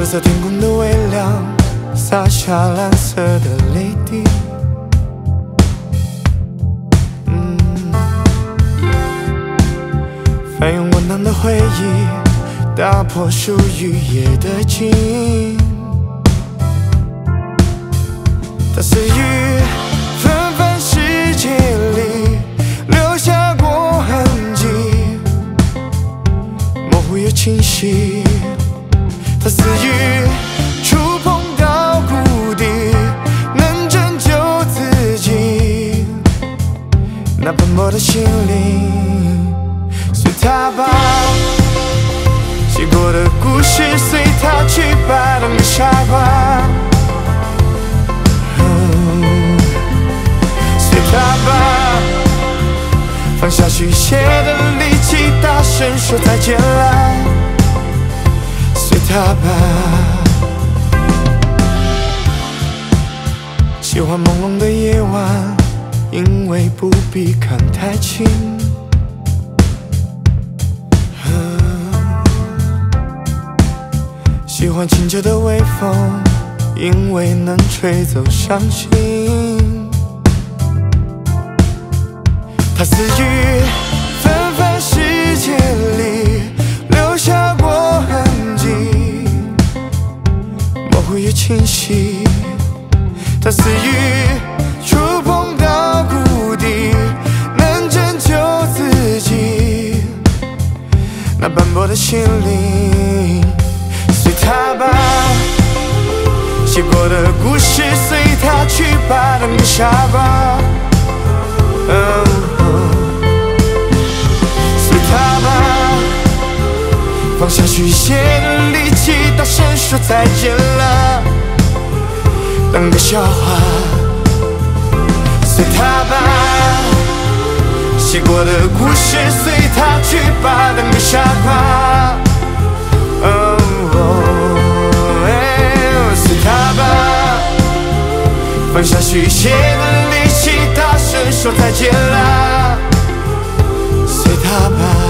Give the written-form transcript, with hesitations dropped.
色天空的微亮，洒下蓝色的泪滴。翻涌滚烫的回忆，打破属于夜的静。它似于纷繁世界里留下过痕迹，模糊又清晰。它似于触碰到谷底，能拯救自己。那奔波的心灵，随它吧，写过的故事随它去吧，当个傻瓜。随它吧，放下虚写的力气，大声说再见了。随它吧，喜欢朦胧的夜晚，因为不必看太清。喜欢清澈的微风，因为能吹走伤心。它似于纷繁世界里留下过痕迹，模糊又清晰。它似于触碰到谷底，能拯救自己。那斑驳的心灵，随它吧，写过的故事随它去吧，当个傻瓜。随它吧，放下虚写的力气，大声说再见了，当个笑话。随它吧，写过的故事随它去吧，当个傻瓜。随它吧，放下虚写的力气，大声说再见了。随它吧。